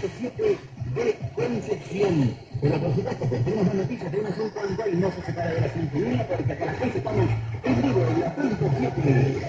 107 de Concepción. Pero por supuesto que tenemos noticias, tenemos un cuanto y no se separa de la sintonía porque hasta las 6 estamos en vivo en la 107.